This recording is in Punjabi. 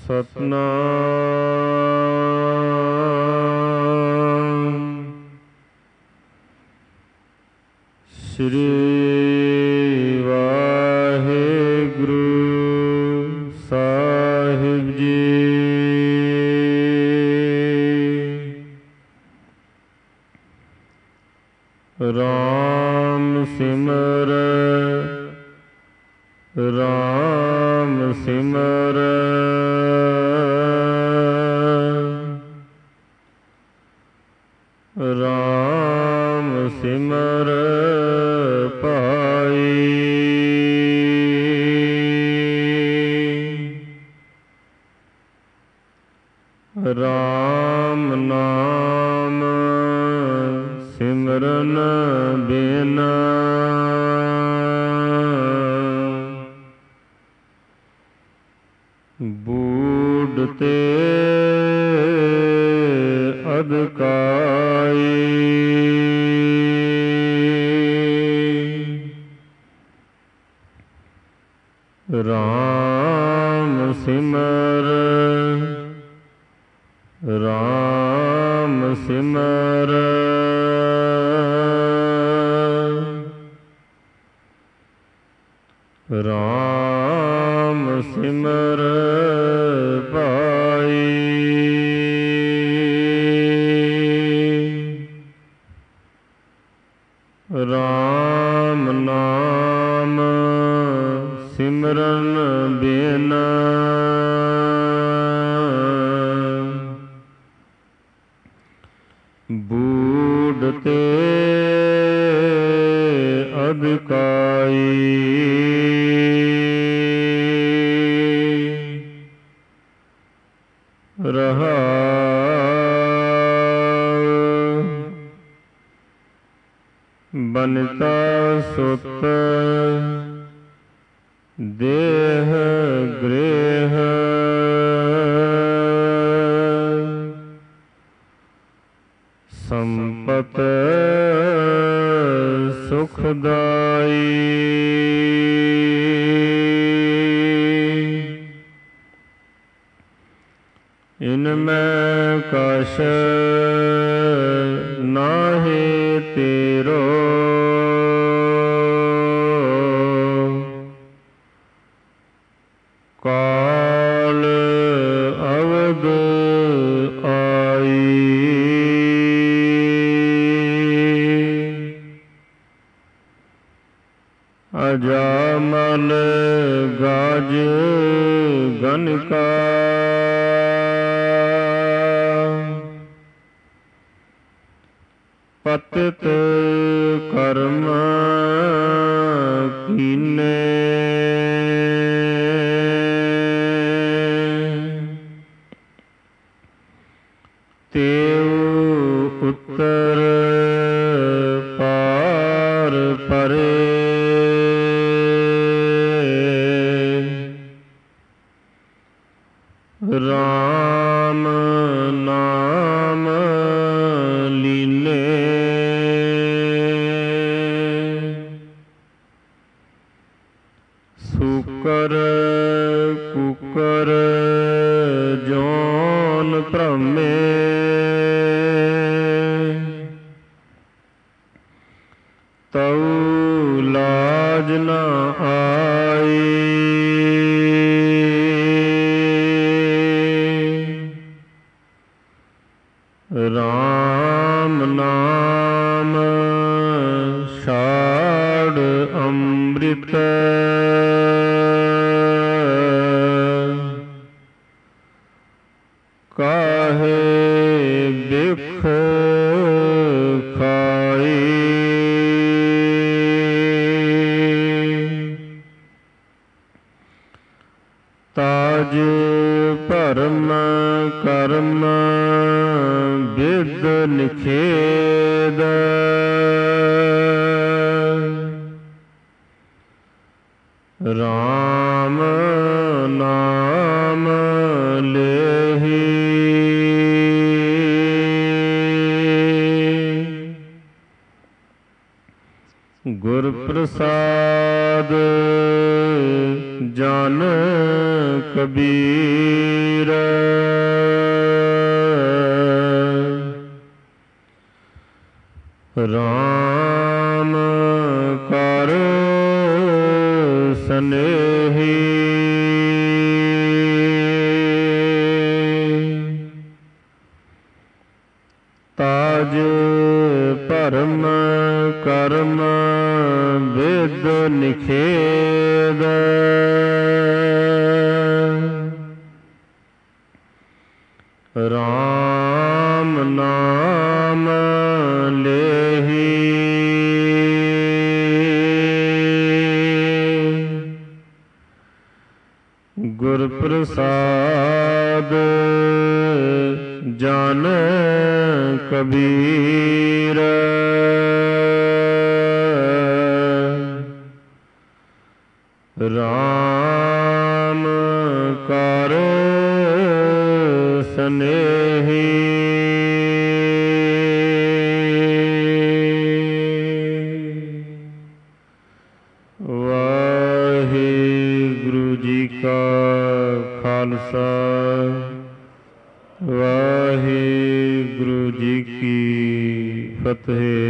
ਸਤਨਾਮ ਸ੍ਰੀ ਵਾਹਿਗੁਰੂ ਸਾਹਿਬ ਜੀ। ਰਾਮ ਸਿਮਰ ਰਾਮ ਸਿਮਰ ਰਾਮ ਸਿਮਰ ਭਾਈ। ਰਾਮ ਨਾਮ ਸਿਮਰਨ ਬਿਨ ਬੂਢ ਤੇ ਅਧਕਾਈ। ਰਾਮ ਸਿਮਰ ਰਾਮ ਸਿਮਰ ਰਾਮ ਸਿਮਰ ਭਾਈ। ਰਾਮ ਨਾਮ ਸਿਮਰਨ ਬਿਨ ਬੂਢ ਤੇ ਅਧਕਾਈ। ਰਹਾਉ ਬਨਤਾ ਸੁਤ ਦੇਹ ਗ੍ਰਹਿ ਸੰਪਤ ਸੁਖਦਾਈ। ਇਨ ਮੈਂ ਕਛ ਨਾਹੀ ਤੇਰੋ ਕਾਲ ਅਵਧ ਆਈ। ਅਜਾਮਲ ਗਾਜ ਗਨਕਾ ਪਤਿਤ ਕਰਮ ਕੀਨੇ। ਤੇਉ ਉੱਤਰ ਪਾਰ ਪਰੇ ਰਾਮ ਨਾਮ ਲੀਨੇ। ਸੂਕਰ ਕੁਕਰ ਜੋਨ ਭ੍ਰਮੇ ਤਉ ਲਾਜ ਨ ਆਈ। ਰਾਮ ਨਾਮ ਛਾੜ ਅੰਮ੍ਰਿਤ ਕਾਹੇ ਬਿਖ ਖਾਈ। ਤਾਜ ਭਰਮ ਕਰਮ ਬਿਦ ਨਿਖੇਦ ਰਾਮ ਨਾਮ ਲੇਹੀ। ਗੁਰ ਪ੍ਰਸਾਦ ਜਨ ਕਬੀਰ RAM ਕਰ ਸਨੇਹੀ ਤਾਜ ਭਰਮ ਕਰਮ ਵਿਦ ਨਿਖੇਦ RAM ਨਾਮ ਲੇਹੀ ਗੁਰ ਪ੍ਰਸਾਦ ਜਨ ਕਬੀਰ RAM ਕਰ ਸਨੇਹੀ ਵਾਹਿਗੁਰੂ ਜੀ ਕਾ ਖਾਲਸਾ ਵਾਹਿਗੁਰੂ ਜੀ ਕੀ ਫਤਿਹ।